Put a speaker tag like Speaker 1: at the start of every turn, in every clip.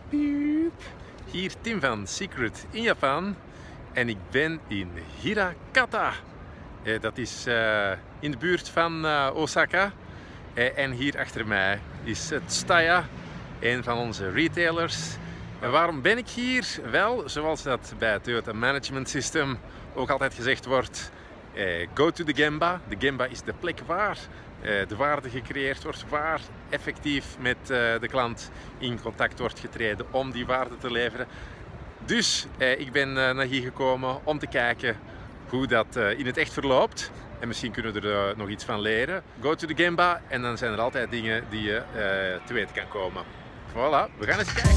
Speaker 1: Piep. Hier Tim van Secret in Japan en ik ben in Hirakata. Dat is in de buurt van Osaka. En hier achter mij is Tsutaya, een van onze retailers. En waarom ben ik hier? Wel, zoals dat bij Toyota Management System ook altijd gezegd wordt, go to the Gemba. De Gemba is de plek waar de waarde gecreëerd wordt, waar effectief met de klant in contact wordt getreden om die waarde te leveren. Dus ik ben naar hier gekomen om te kijken hoe dat in het echt verloopt. En misschien kunnen we er nog iets van leren. Go to the Gemba en dan zijn er altijd dingen die je te weten kan komen. Voilà, we gaan eens kijken.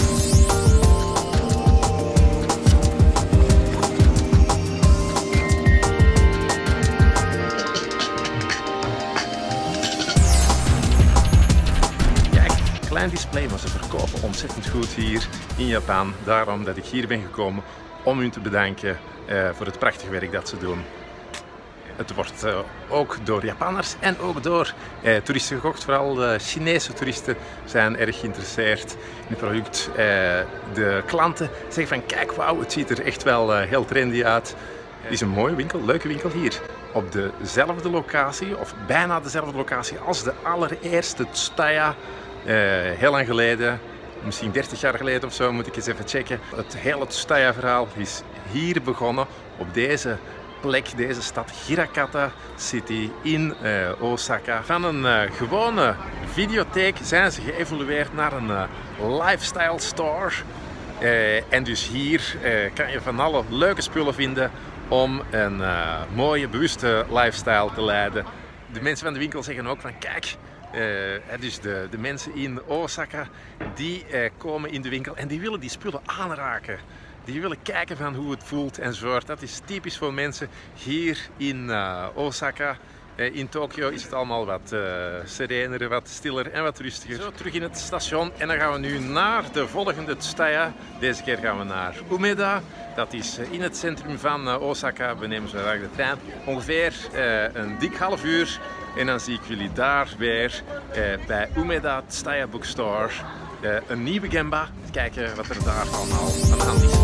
Speaker 1: Klein display, maar ze verkopen ontzettend goed hier in Japan. Daarom dat ik hier ben gekomen om u te bedanken voor het prachtige werk dat ze doen. Het wordt ook door Japanners en ook door toeristen gekocht. Vooral de Chinese toeristen zijn erg geïnteresseerd in het product. De klanten zeggen van kijk, wauw, het ziet er echt wel heel trendy uit. Het is een mooie winkel, leuke winkel hier. Op dezelfde locatie, of bijna dezelfde locatie als de allereerste Tsutaya. Heel lang geleden, misschien 30 jaar geleden of zo, moet ik eens even checken. Het hele Tsutaya-verhaal is hier begonnen, op deze plek, deze stad Hirakata City in Osaka. Van een gewone videotheek zijn ze geëvolueerd naar een lifestyle store. En dus hier kan je van alle leuke spullen vinden om een mooie, bewuste lifestyle te leiden. De mensen van de winkel zeggen ook van kijk, dus de mensen in Osaka die komen in de winkel en die willen die spullen aanraken. Die willen kijken van hoe het voelt enzovoort. Dat is typisch voor mensen hier in Osaka. In Tokio is het allemaal wat serener, wat stiller en wat rustiger. Zo, terug in het station en dan gaan we nu naar de volgende Tsutaya. Deze keer gaan we naar Umeda. Dat is in het centrum van Osaka. We nemen zo graag de trein. Ongeveer een dik half uur. En dan zie ik jullie daar weer bij Umeda Tsutaya Bookstore. Een nieuwe Gemba. Kijken wat er daar allemaal aan de hand is.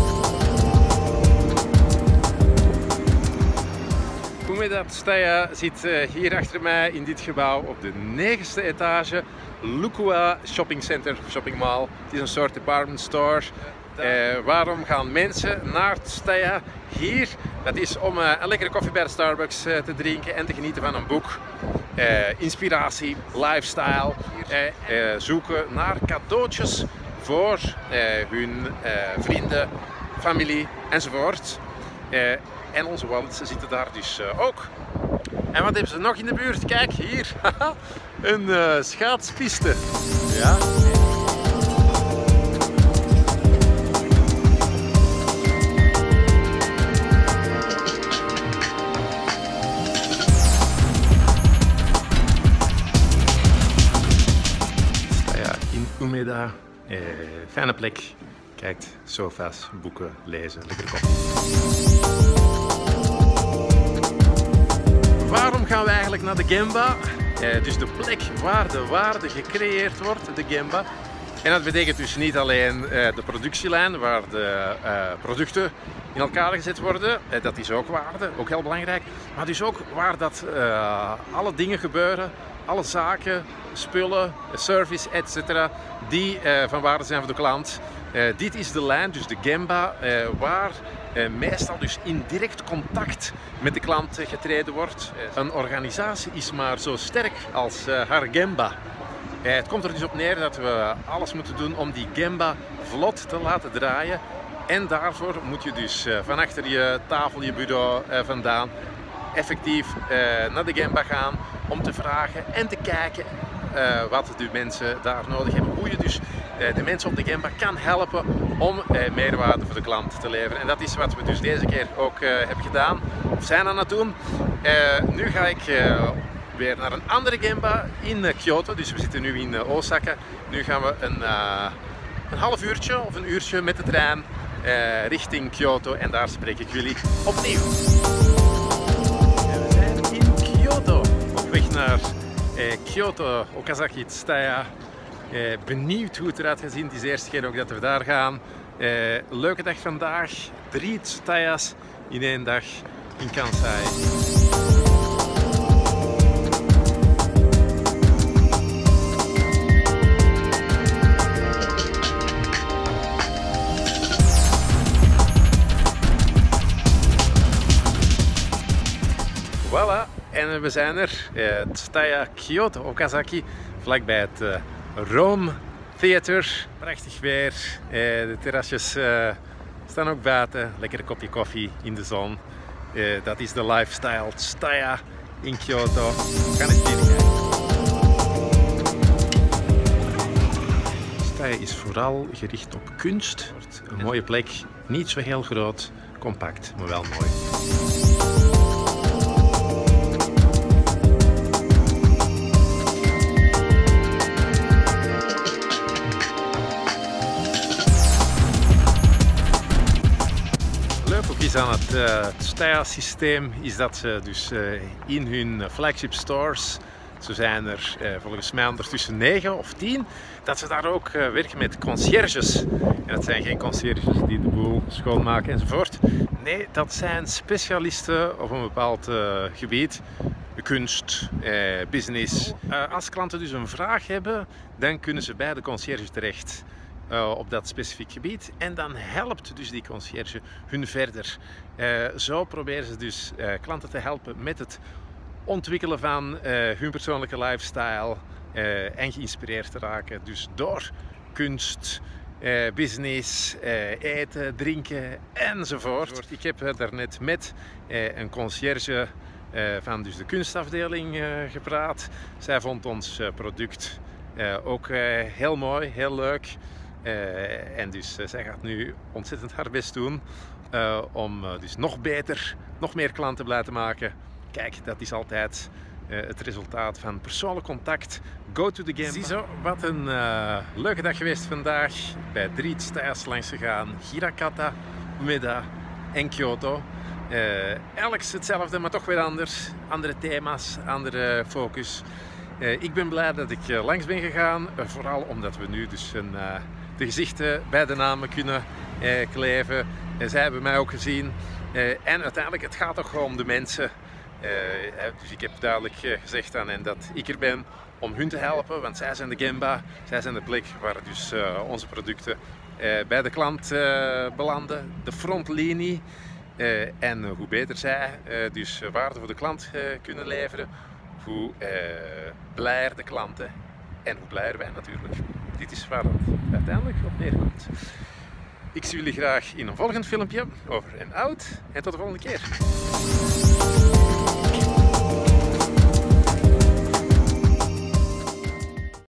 Speaker 1: Umeda Tsutaya zit hier achter mij in dit gebouw op de 9e etage. Lukua Shopping Center, Shopping Mall. Het is een soort department store. Waarom gaan mensen naar Tsutaya hier? Dat is om een lekkere koffie bij de Starbucks te drinken en te genieten van een boek. Inspiratie, lifestyle, zoeken naar cadeautjes voor hun vrienden, familie enzovoort. En onze wallets zitten daar dus ook. En wat hebben ze nog in de buurt? Kijk hier, een schaatspiste. Ja. Umeda, fijne plek. Kijkt, sofa's, boeken, lezen, lekker koffie. Waarom gaan we eigenlijk naar de Gemba? Dus de plek waar de waarde gecreëerd wordt, de Gemba. En dat betekent dus niet alleen de productielijn waar de producten in elkaar gezet worden. Dat is ook waarde, ook heel belangrijk. Maar dus ook waar dat alle dingen gebeuren. Alle zaken, spullen, service, etc. die van waarde zijn voor de klant. Dit is de lijn, dus de Gemba, waar meestal dus in direct contact met de klant getreden wordt. Een organisatie is maar zo sterk als haar Gemba. Het komt er dus op neer dat we alles moeten doen om die Gemba vlot te laten draaien. En daarvoor moet je dus van achter je tafel, je bureau vandaan effectief naar de Gemba gaan om te vragen en te kijken wat de mensen daar nodig hebben. Hoe je dus de mensen op de Gemba kan helpen om meerwaarde voor de klant te leveren. En dat is wat we dus deze keer ook hebben gedaan, of zijn aan het doen. Nu ga ik weer naar een andere Gemba in Kyoto. Dus we zitten nu in Osaka. Nu gaan we een half uurtje of een uurtje met de trein richting Kyoto en daar spreek ik jullie opnieuw. We zijn in Kyoto, op weg naar Kyoto Okazaki Tsutaya. Benieuwd hoe het eruit gaat zien. Het is de eerste keer ook dat we daar gaan. Leuke dag vandaag. 3 Tsuttaya's in 1 dag in Kansai. Voilà, en we zijn er. Tsutaya Kyoto Okazaki, vlakbij het Rome Theater. Prachtig weer. De terrasjes staan ook buiten. Lekker een kopje koffie in de zon. Dat is de lifestyle Tsutaya in Kyoto. Ga eens binnenkijken. Tsutaya is vooral gericht op kunst. Een mooie plek, niet zo heel groot, compact, maar wel mooi. Aan het Tsutaya-systeem is dat ze dus in hun flagship stores, zo zijn er volgens mij ondertussen 9 of 10, dat ze daar ook werken met conciërges. En dat zijn geen conciërges die de boel schoonmaken enzovoort. Nee, dat zijn specialisten op een bepaald gebied. Kunst, business. Als klanten dus een vraag hebben, dan kunnen ze bij de conciërge terecht. Op dat specifiek gebied en dan helpt dus die conciërge hun verder. Zo proberen ze dus klanten te helpen met het ontwikkelen van hun persoonlijke lifestyle en geïnspireerd te raken. Dus door kunst, business, eten, drinken enzovoort. Ik heb daarnet met een conciërge van dus de kunstafdeling gepraat. Zij vond ons product ook heel mooi, heel leuk. En dus zij gaat nu ontzettend haar best doen om dus nog beter, nog meer klanten blij te maken. Kijk, dat is altijd het resultaat van persoonlijk contact. Go to the game. Ziezo, wat een leuke dag geweest vandaag. Bij 3 Tsutaya's langs gegaan. Hirakata, Umeda en Kyoto. Elk hetzelfde, maar toch weer anders. Andere thema's, andere focus. Ik ben blij dat ik langs ben gegaan. Vooral omdat we nu dus de gezichten bij de namen kunnen kleven. Zij hebben mij ook gezien. En uiteindelijk, het gaat toch om de mensen. Dus ik heb duidelijk gezegd aan hen dat ik er ben om hun te helpen. Want zij zijn de gemba. Zij zijn de plek waar dus onze producten bij de klant belanden. De frontlinie. En hoe beter zij dus waarde voor de klant kunnen leveren, hoe blijer de klanten en hoe blijer wij natuurlijk. Dit is waar het uiteindelijk op neerkomt. Ik zie jullie graag in een volgend filmpje. Over en out. En tot de volgende keer.